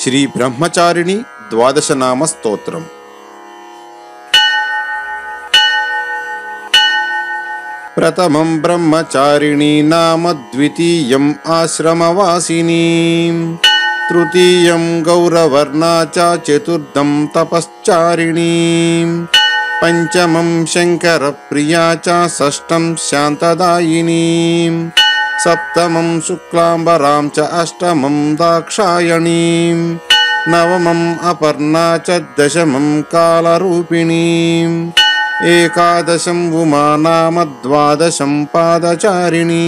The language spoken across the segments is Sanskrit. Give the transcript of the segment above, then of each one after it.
श्री ब्रह्मचारिणी द्वादश नाम स्तोत्रम्। प्रथमं ब्रह्मचारिणी नाम, द्वितीयम् आश्रमवासिनी, तृतीयं गौरवर्णा च, चतुर्थं तपश्चारिणी, पंचमं शंकरप्रिया च, षष्ठं शान्तदायिनी, सप्तमं शुक्लांबरां च, अष्टमं दाक्षायणी, नवमं अपर्णा च, दशमं कालरूपिणी, एकादशं उमा नाम, द्वादशं पादचारिणी।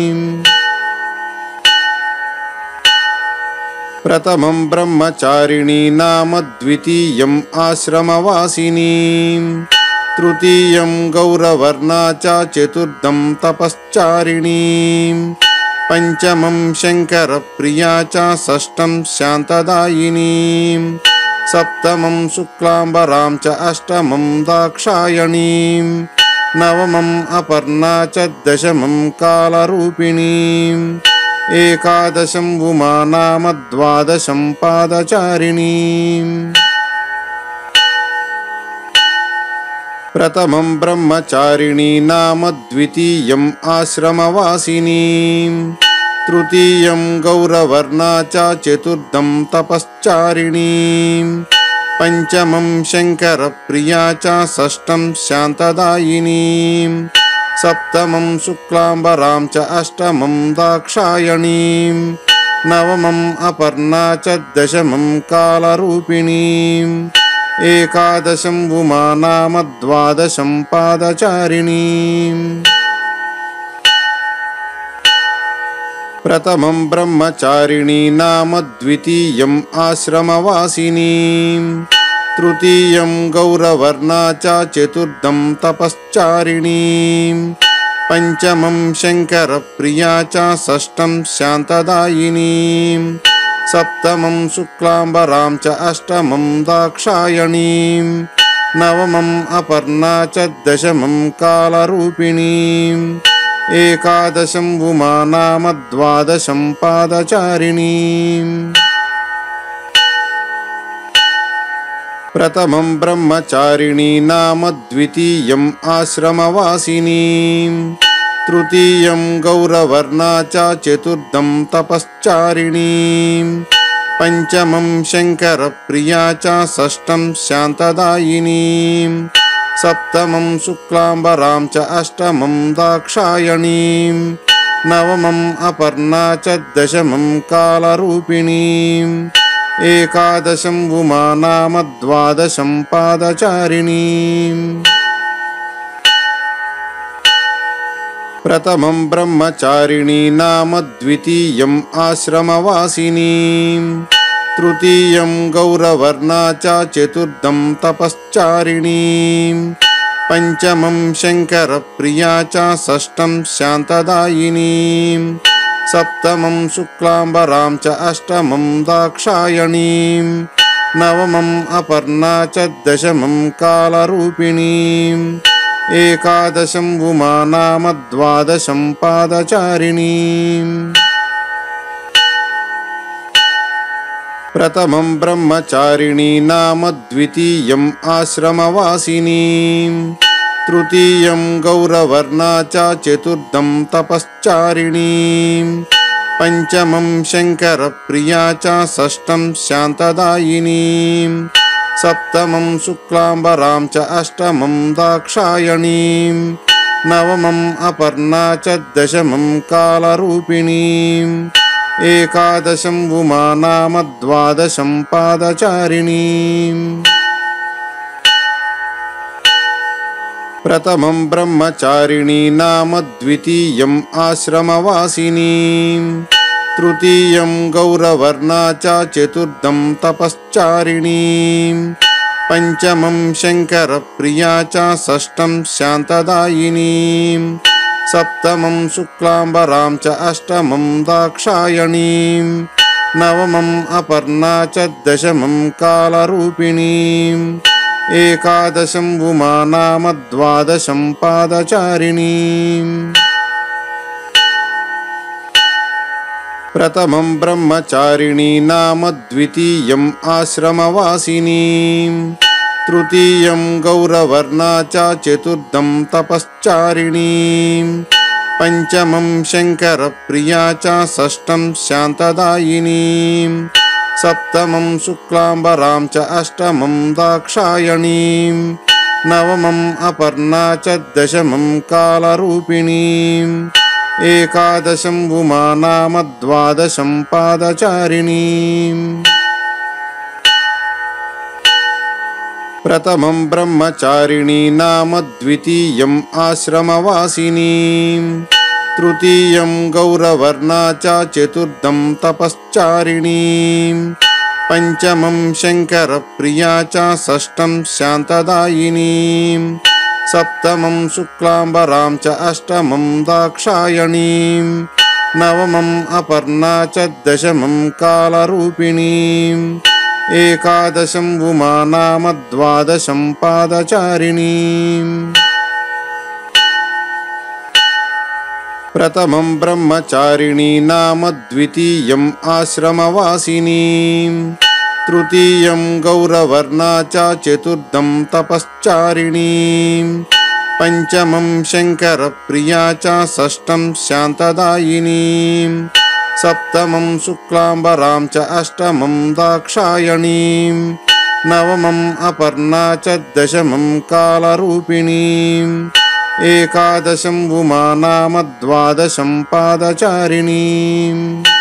प्रथमं ब्रह्मचारिणी नाम, द्वितीयम् आश्रमवासिनी, तृतीयं गौरवर्णा च, चतुर्थं तपश्चारिणी, पंचमं शंकरप्रिया च, षष्ठं शान्तदायिनी, सप्तमं शुक्लांबरां च, अष्टमं दाक्षायणी, नवमं अपर्णा च, दशमं कालरूपिणी, एकादशं उमा नाम, द्वादशं पादचारिणी। प्रथमं ब्रह्मचारिणी नाम, द्वितीयम् आश्रमवासिनी, तृतीयं गौरवर्णा च, चतुर्थं तपश्चारिणी, पंचमं शंकरप्रिया च, षष्ठं शान्तदायिनी, सप्तमं शुक्लांबरां च, अष्टमं दाक्षायणी, नवमं अपर्णा च, दशमं कालरूपिणी, एकादशं उमा नाम, द्वादशं पादचारिणी। प्रथमं ब्रह्मचारिणी नाम, द्वितीयम् आश्रमवासिनी, तृतीयं गौरवर्णा च, चतुर्थं तपश्चारिणी, पंचमं शंकरप्रिया च, षष्ठं शान्तदायिनी, सप्तमं शुक्लांबरां च, अष्टमं दाक्षायणी, नवमं अपर्णा च, दशमं कालरूपिणी, एकादशं उमा नाम, द्वादशं पादचारिणी। प्रथमं ब्रह्मचारिणी नाम, द्वितीयम् आश्रमवासिनी, तृतीयं गौरवर्णा च, चतुर्थं तपश्चारिणी, पंचमं शंकरप्रिया च, षष्ठं शान्तदायिनी, सप्तमं शुक्लांबरां च, अष्टमं दाक्षायणी, नवमं अपर्णा च, दशमं कालरूपिणी, एकादशं उमा नाम, द्वादशं पादचारिणी। प्रथमं ब्रह्मचारिणी नाम, द्वितीयम् आश्रमवासिनी, तृतीयं गौरवर्णा च, चतुर्थं तपश्चारिणी, पंचमं शंकरप्रिया च, षष्ठं शान्तदायिनी, सप्तमं शुक्लांबरां च, अष्टमं दाक्षायणी, नवमं अपर्णा च, दशमं कालरूपिणी, एकादशं उमा नाम, द्वादशं पादचारिणी। प्रथमं ब्रह्मचारिणी नाम, द्वितीयम् आश्रमवासिनी, तृतीयं गौरवर्णा च, चतुर्थं तपश्चारिणी, पंचमं शंकरप्रिया च, षष्ठं शान्तदायिनी, सप्तमं शुक्लांबरां च, अष्टमं दाक्षायणी, नवमं अपर्णा च, दशमं कालरूपिणी, एकादशं उमा नाम, द्वादशं पादचारिणी। प्रथमं ब्रह्मचारिणी नाम, द्वितीयम् आश्रमवासिनी, तृतीयं गौरवर्णा च, चतुर्थं तपश्चारिणी, पंचमं शंकरप्रिया च, षष्ठं शान्तदायिनी, सप्तमं शुक्लांबरां च, अष्टमं दाक्षायणी, नवमं अपर्णा च, दशमं कालरूपिणी, एकादशं उमा नाम, द्वादशं पादचारिणी। प्रथमं ब्रह्मचारिणी नाम द्वितीयम् आश्रमवासिनी तृतीयं गौरवर्णा च चतुर्थं तपश्चारिणी पंचमं शंकरप्रिया च षष्ठं शान्तदायिनी सप्तमं शुक्लाम्बरां च अष्टमं दाक्षायणी नवमं अपर्णा च दशमं कालरूपिणी एकादशं उमा नाम द्वादशं पादचारिणी प्रथमं ब्रह्मचारिणी नाम द्वितीयम् आश्रमवासिनी तृतीयं गौरवर्णा च चतुर्थं तपश्चारिणी पंचमं शंकरप्रिया च षष्ठं शान्तदायिनी सप्तमं शुक्लाम्बरां च अष्टमं दाक्षायणी नवमं अपर्णा च दशमं कालरूपिणी एकादशं उमा नाम द्वादशं पादचारिणी प्रथमं ब्रह्मचारिणी नाम द्वितीयम् आश्रमवासिनी तृतीयं गौरवर्णा च चतुर्थं तपश्चारिणी पंचमं शंकरप्रिया च षष्ठं शान्तदायिनी सप्तमं शुक्लाम्बरां च अष्टमं दाक्षायणी नवमं अपर्णा च दशमं कालरूपिणी एकादशं उमा नाम द्वादशं पादचारिणी।